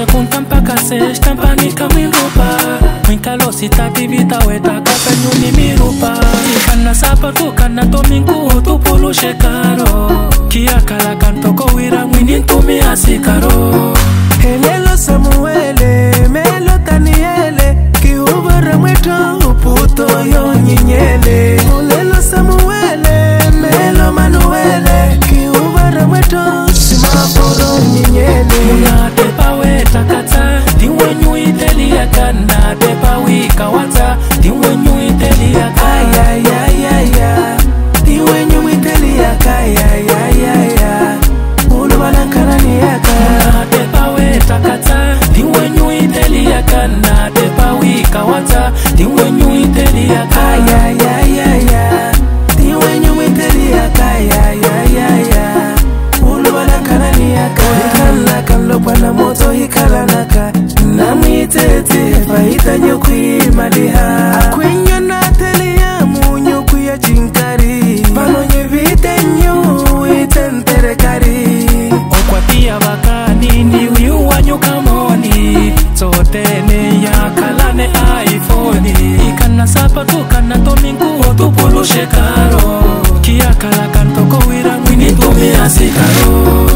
punta mpaka sexta mpanika mwilupa Mwinkalosi tivita weta kapenyu ni mirupa Ikana sapatu kana tominku tupulushe karo Kia kala kantoko wira mwini ntumi asikaro Helelo Samuele, Melo Daniele Kihubara mwito uputo yo nyinyele Helelo Samuele, Melo Manuele Kihubara mwito simaforo nyinyele Muna tepa weta kata Diwe nyui telia kana Tepa wika wata Diwe nyui telia kaya Ayayayaya Diwe nyui telia kaya Ayayayaya Ulu balankana niyaka Muna tepa weta kata Diwe nyui telia kana Tepa wika wata Diwe nyui telia kaya Ayayayaya Diwe nyui telia kaya Ayayayaya Ulu balankana niyaka Hikala kanlopa na moto hikala naka Namitete faita nyukui maliha Akwenyo na telia munyoku ya chinkari Pano nyevite nyu itentere kari Okwatia bakani ni wiuwa nyukamoni Sotene ya kalane iPhone Ikana sapatu kana tominku tupulushe karo Kia kala kantoko wira mwini tumi asikaro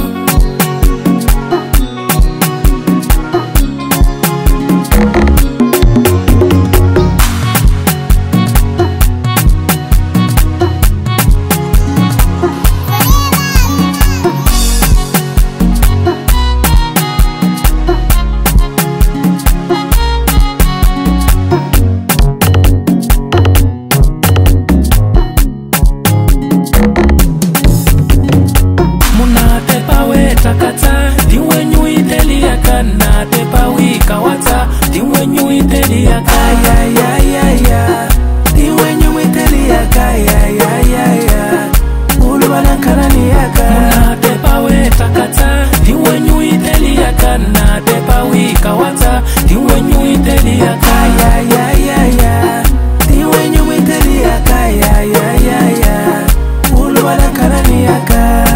Takata, diwe nyui telia kana Tepa wika wata, diwe nyui telia kaya Ayayayaya Diwe nyui telia kaya Ayayayaya Ulu balankana niyaka Muna tepa weta kata, diwe nyui telia kana Tepa wika wata, diwe nyui telia kaya Ayayayaya Diwe nyui telia kaya Ayayayaya Ulu balankana niyaka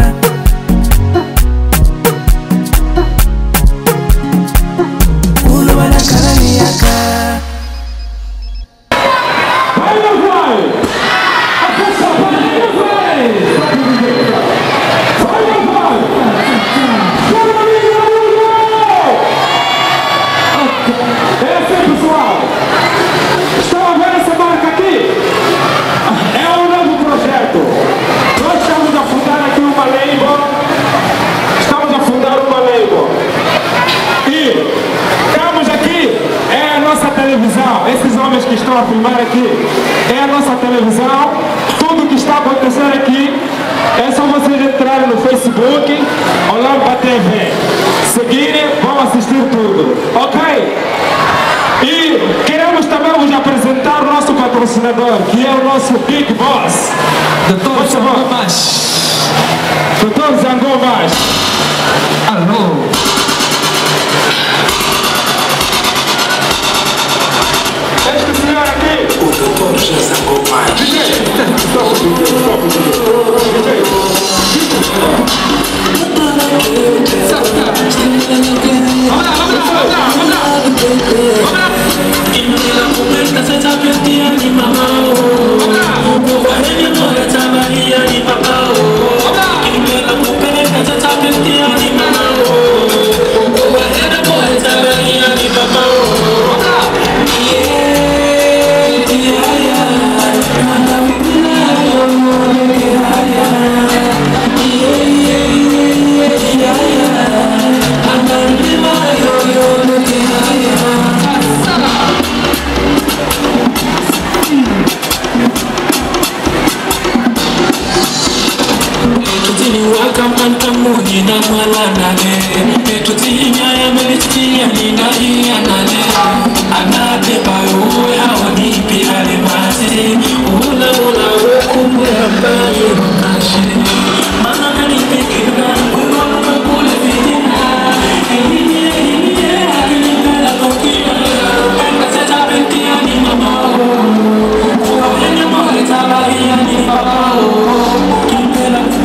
Esses homens que estão a filmar aqui é a nossa televisão. Tudo que está acontecendo aqui é só vocês entrarem no Facebook, Olamba TV, seguirem, vão assistir tudo, ok? E queremos também vos apresentar o nosso patrocinador, que é o nosso Big Boss, Dr. Zangomas. Dr. Zangomas. Alô. Este senhor aqui, o doutor José Gomes.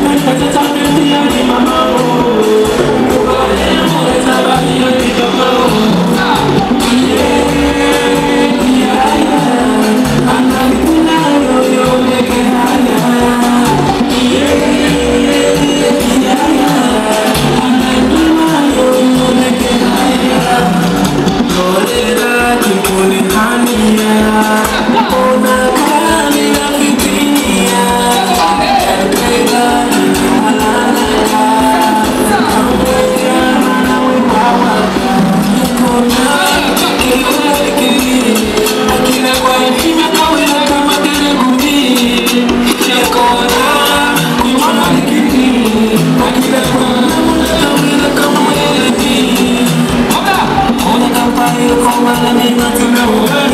Mama, you come and let me go to know.